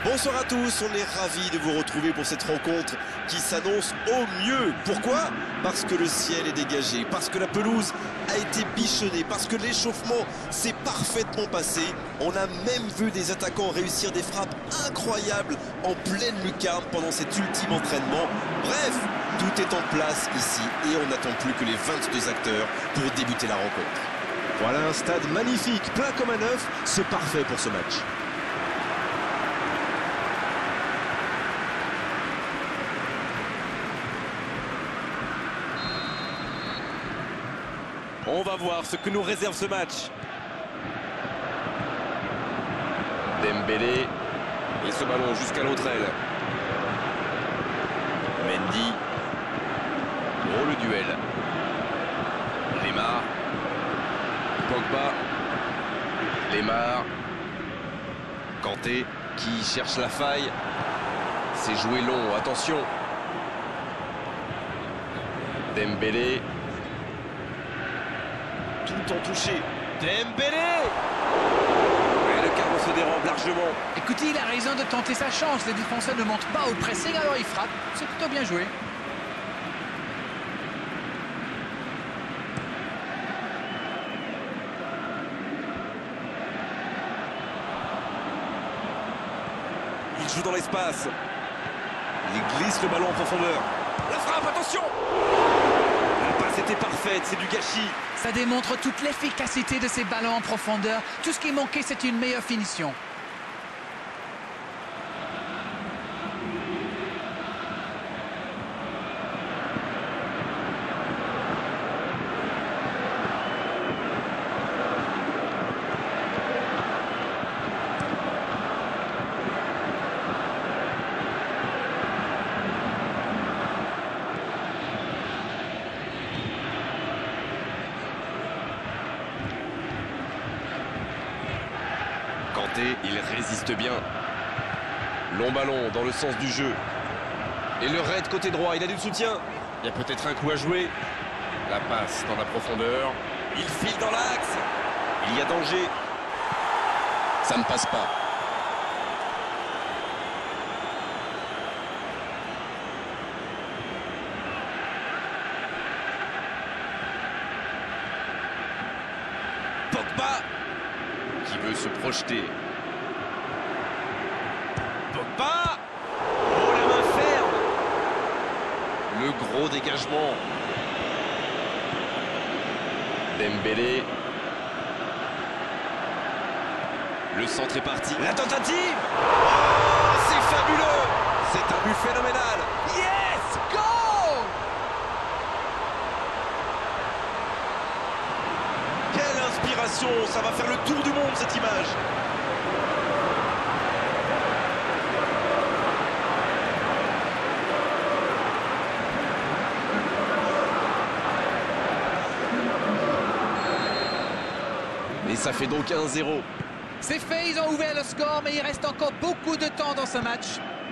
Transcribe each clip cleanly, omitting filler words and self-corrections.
Bonsoir à tous, on est ravis de vous retrouver pour cette rencontre qui s'annonce au mieux. Pourquoi? Parce que le ciel est dégagé, parce que la pelouse a été bichonnée, parce que l'échauffement s'est parfaitement passé. On a même vu des attaquants réussir des frappes incroyables en pleine lucarne pendant cet ultime entraînement. Bref, tout est en place ici et on n'attend plus que les 22 acteurs pour débuter la rencontre. Voilà un stade magnifique, plein comme un œuf, c'est parfait pour ce match. On va voir ce que nous réserve ce match. Dembélé. Et ce ballon jusqu'à l'autre aile. Mendy. Oh, le duel. Lemar. Pogba. Lemar. Kanté qui cherche la faille. C'est joué long, attention. Dembélé. Tout en touché. Dembélé! Et le carreau se dérobe largement. Écoutez, il a raison de tenter sa chance. Les défenseurs ne montent pas au pressing, alors il frappe. C'est plutôt bien joué. Il joue dans l'espace. Il glisse le ballon en profondeur. La frappe, attention! La passe était parfaite, c'est du gâchis. Ça démontre toute l'efficacité de ces ballons en profondeur. Tout ce qui manquait, c'est une meilleure finition. Kanté, il résiste bien. Long ballon dans le sens du jeu. Et le raid côté droit, il a du soutien. Il y a peut-être un coup à jouer. La passe dans la profondeur. Il file dans l'axe. Il y a danger. Ça ne passe pas. Pogba qui veut se projeter. Pogba! Oh, la main ferme! Le gros dégagement. Dembélé. Le centre est parti. La tentative! Oh, c'est fabuleux! C'est un but phénoménal! Yes! Go! Quelle inspiration, ça va faire le tour du monde cette image. Et ça fait donc 1-0. C'est fait, ils ont ouvert le score, mais il reste encore beaucoup de temps dans ce match.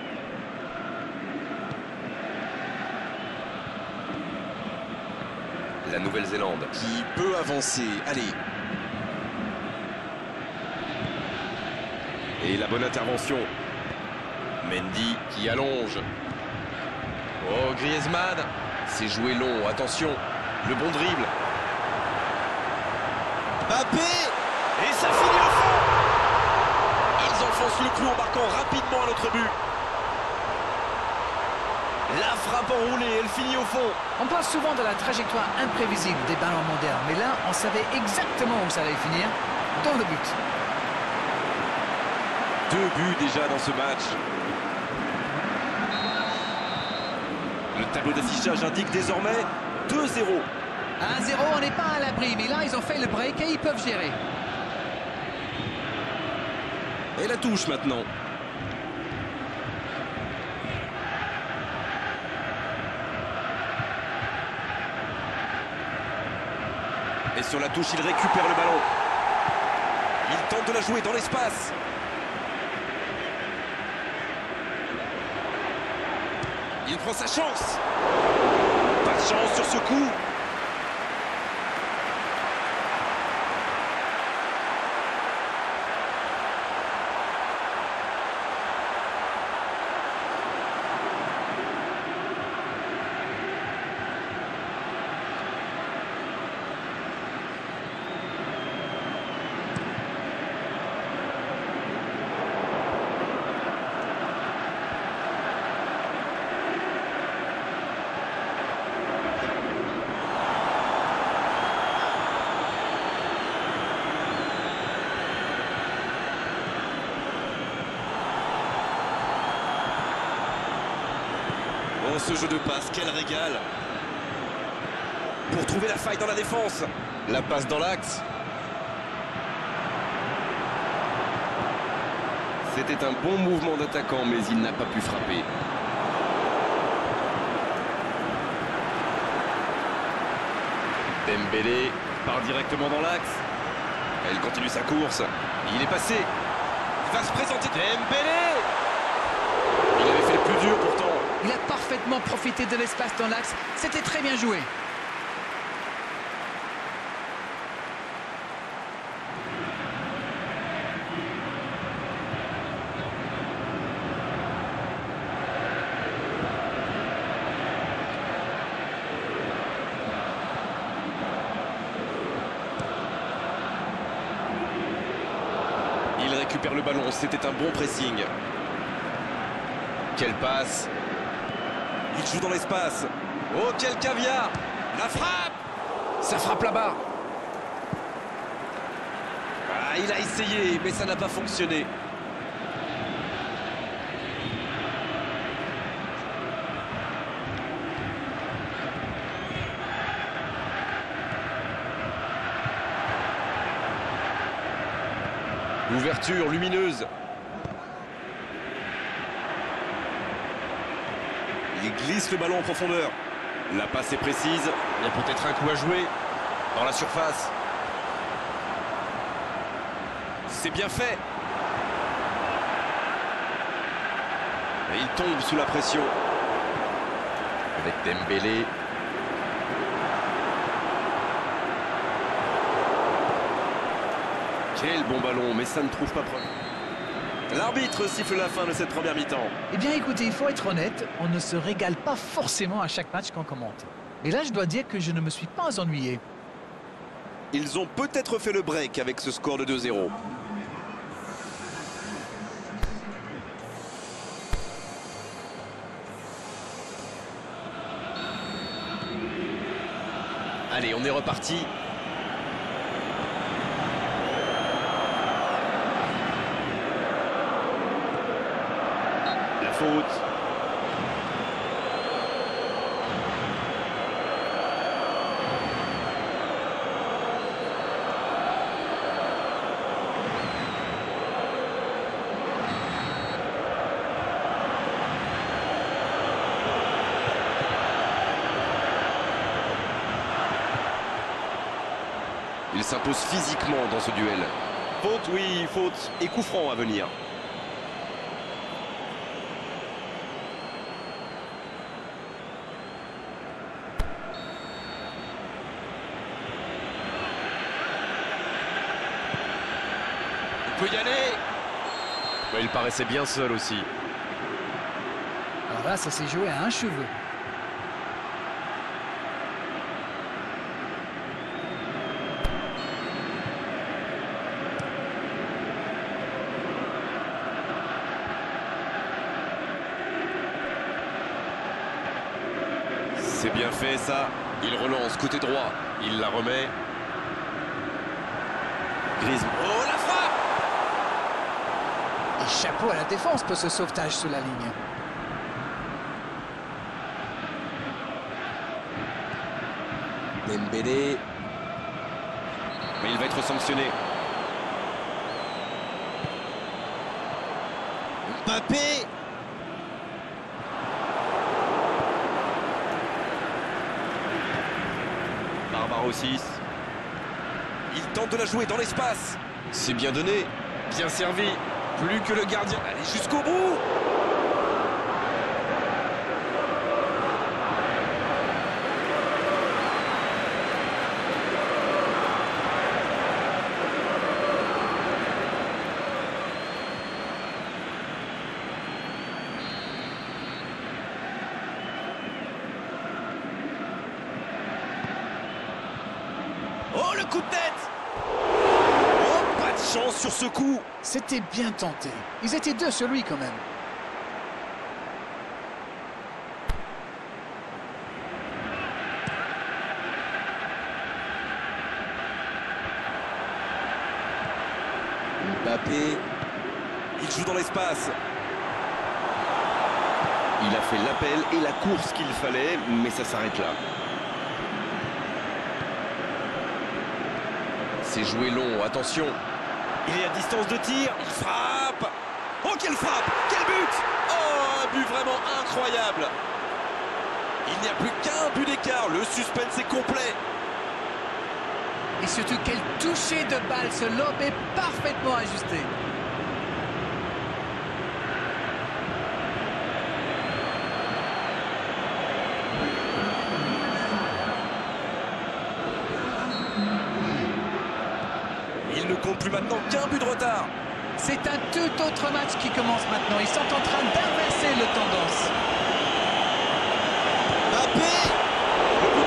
La Nouvelle-Zélande Qui peut avancer, allez. et la bonne intervention. Mendy qui allonge. Oh, Griezmann. C'est joué long, attention. Le bon dribble. Mbappé! Et ça finit au fond. Ils enfoncent le clou en marquant rapidement à notre but. La frappe enroulée, elle finit au fond. On parle souvent de la trajectoire imprévisible des ballons modernes, mais là, on savait exactement où ça allait finir, dans le but. 2 buts déjà dans ce match. Le tableau d'affichage indique désormais 2-0. 1-0, on n'est pas à l'abri, mais là, ils ont fait le break et ils peuvent gérer. Et la touche maintenant. Et sur la touche, il récupère le ballon. Il tente de la jouer dans l'espace. Il prend sa chance. Pas de chance sur ce coup. Oh, ce jeu de passe, quel régal! Pour trouver la faille dans la défense. La passe dans l'axe. C'était un bon mouvement d'attaquant, mais il n'a pas pu frapper. Dembélé part directement dans l'axe. Elle continue sa course. Il est passé. Il va se présenter. Dembélé! Il avait fait le plus dur pourtant. Il a parfaitement profité de l'espace dans l'axe. C'était très bien joué. Il récupère le ballon, c'était un bon pressing. Quelle passe! Il joue dans l'espace. Oh, quel caviar! La frappe! Ça frappe là-bas. Ah, il a essayé, mais ça n'a pas fonctionné. Ouverture lumineuse. Il glisse le ballon en profondeur. La passe est précise. Il y a peut-être un coup à jouer dans la surface. C'est bien fait. Et il tombe sous la pression. Avec Dembélé. Quel bon ballon, mais ça ne trouve pas preneur. L'arbitre siffle la fin de cette première mi-temps. Eh bien, écoutez, il faut être honnête, on ne se régale pas forcément à chaque match qu'on commente. Mais là, je dois dire que je ne me suis pas ennuyé. Ils ont peut-être fait le break avec ce score de 2-0. Allez, on est reparti. La faute. Il s'impose physiquement dans ce duel. Faute, oui, faute. Et coup franc à venir. Il peut y aller. Ouais, il paraissait bien seul aussi. Alors là, ça s'est joué à un cheveu. C'est bien fait ça. Il relance côté droit. Il la remet. Griezmann. Oh, la frappe! Et chapeau à la défense pour ce sauvetage sous la ligne. Dembélé. Mais il va être sanctionné. Mbappé. Barbaro 6. Il tente de la jouer dans l'espace. C'est bien donné. Bien servi. Plus que le gardien. Allez jusqu'au bout. Oh, le coup de tête! Oh, pas de chance sur ce coup. C'était bien tenté. Ils étaient deux sur lui quand même. Mbappé. Il joue dans l'espace. Il a fait l'appel et la course qu'il fallait, mais ça s'arrête là. C'est joué long, attention. Il est à distance de tir, il frappe. Oh, quelle frappe! Quel but! Oh, un but vraiment incroyable! Il n'y a plus qu'un but d'écart, le suspense est complet. Et surtout, quel toucher de balle, ce lob est parfaitement ajusté. Il ne compte plus maintenant qu'un but de retard. C'est un tout autre match qui commence maintenant. Ils sont en train d'inverser le tendance. Mbappé! Le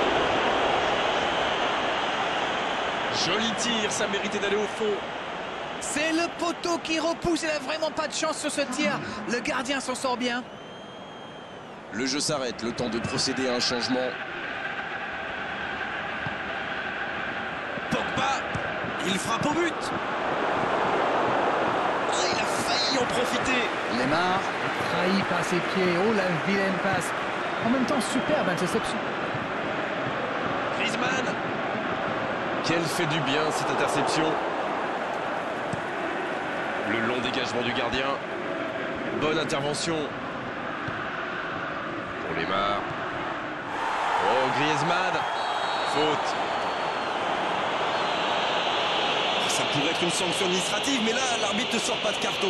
poteau. Joli tir, ça méritait d'aller au fond. C'est le poteau qui repousse. Il n'a vraiment pas de chance sur ce tir. Le gardien s'en sort bien. Le jeu s'arrête, le temps de procéder à un changement. Pogba, il frappe au but. Oh, il a failli en profiter. Lemar, trahi par ses pieds. Oh, la vilaine passe. En même temps, superbe interception. Griezmann. Quelle fait du bien cette interception. Le long dégagement du gardien. Bonne intervention. Pour Lemar. Oh, Griezmann. Faute. Ça pourrait être une sanction administrative, mais là, l'arbitre ne sort pas de carton.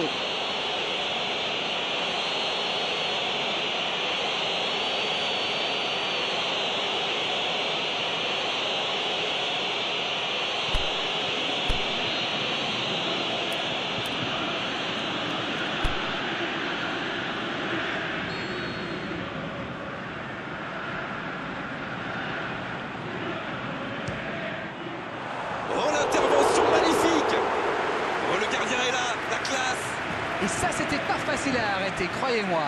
Oh, l'intervention magnifique. Oh, le gardien est là, la classe. Et ça, c'était pas facile à arrêter, croyez-moi.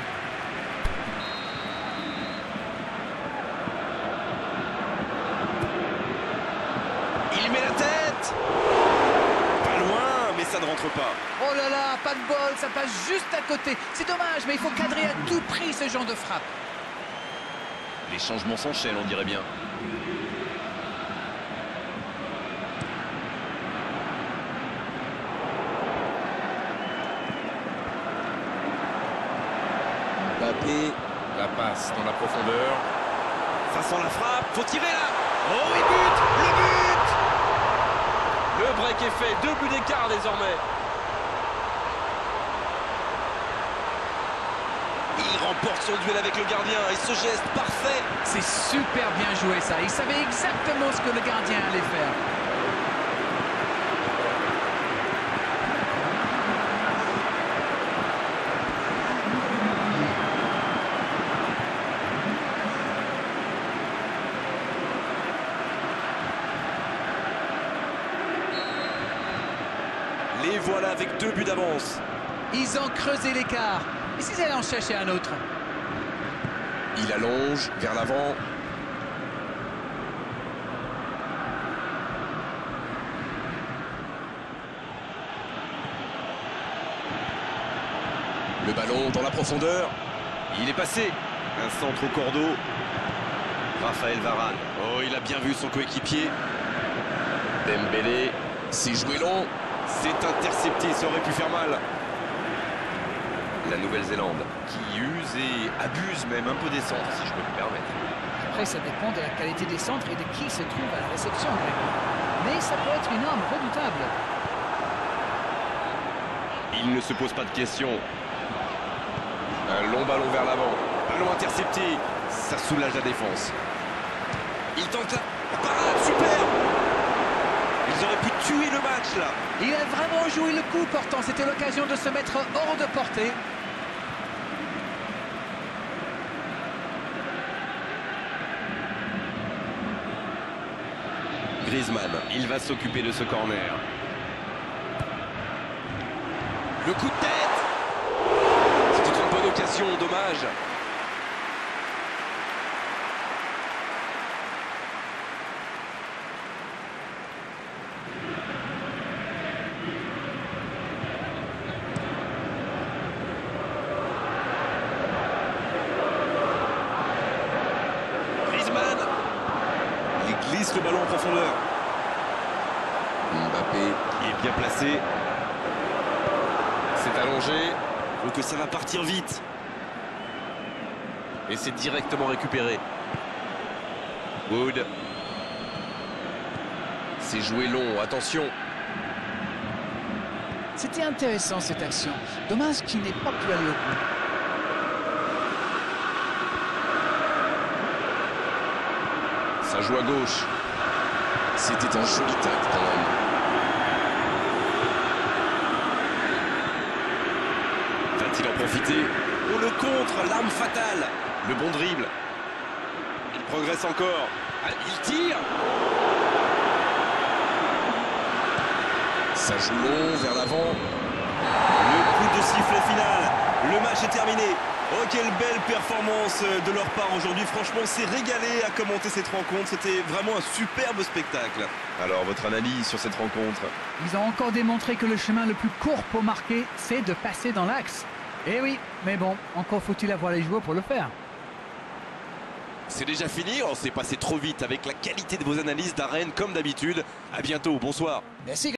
Il met la tête. Pas loin, mais ça ne rentre pas. Oh là là, pas de bol, ça passe juste à côté. C'est dommage, mais il faut cadrer à tout prix ce genre de frappe. Les changements s'enchaînent, on dirait bien. Mbappé, La passe dans la profondeur. Façon la frappe, faut tirer là. Oh, il but. Le break est fait, 2 buts d'écart désormais. Il remporte son duel avec le gardien et ce geste parfait. C'est super bien joué ça. Il savait exactement ce que le gardien allait faire. Les voilà avec 2 buts d'avance. Ils ont creusé l'écart. Et s'ils allaient en chercher un autre? Il allonge vers l'avant. Le ballon dans la profondeur. Il est passé. Un centre au cordeau. Raphaël Varane. Oh, il a bien vu son coéquipier. Dembélé. C'est joué long. C'est intercepté, ça aurait pu faire mal. La Nouvelle-Zélande qui use et abuse même un peu des centres, si je peux me permettre. Après, ça dépend de la qualité des centres et de qui se trouve à la réception. Mais ça peut être une arme redoutable. Il ne se pose pas de questions. Un long ballon vers l'avant. Ballon intercepté. Ça soulage la défense. Il tente la parade, super. Ils auraient pu tuer le match là. Il a vraiment joué le coup pourtant. C'était l'occasion de se mettre hors de portée. Griezmann, il va s'occuper de ce corner. Le coup de tête. C'était une bonne occasion, dommage. Bien placé. C'est allongé. Donc ça va partir vite. Et c'est directement récupéré. Wood. C'est joué long, attention. C'était intéressant cette action. Dommage qu'il n'ait pas pu aller au bout. Ça joue à gauche. C'était un joli tacle quand même. Va-t-il en profiter? Oh, le contre, l'arme fatale. Le bon dribble. Il progresse encore. Ah, il tire. Ça joue long vers l'avant. Le coup de sifflet final. Le match est terminé. Oh, quelle belle performance de leur part aujourd'hui. Franchement, c'est régalé à commenter cette rencontre. C'était vraiment un superbe spectacle. Alors, votre analyse sur cette rencontre? Ils ont encore démontré que le chemin le plus court pour marquer, c'est de passer dans l'axe. Eh oui, mais bon, encore faut-il avoir les joueurs pour le faire. C'est déjà fini. On s'est passé trop vite avec la qualité de vos analyses d'Arène comme d'habitude. À bientôt. Bonsoir. Merci.